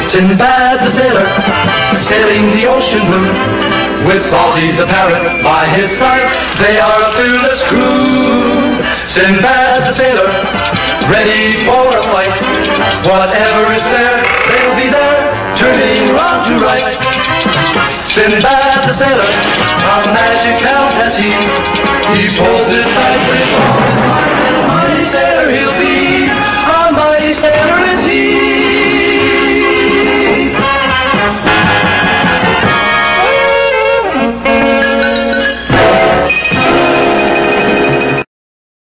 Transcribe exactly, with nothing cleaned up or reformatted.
Sinbad the sailor, sailing the ocean blue, with Salty the parrot by his side, they are a fearless crew. Sinbad the sailor, ready for a fight, whatever is there, they'll be there, turning round to right. Sinbad the sailor, a magic helm has he, he pulls it tight with all his might, and a mighty sailor he'll be.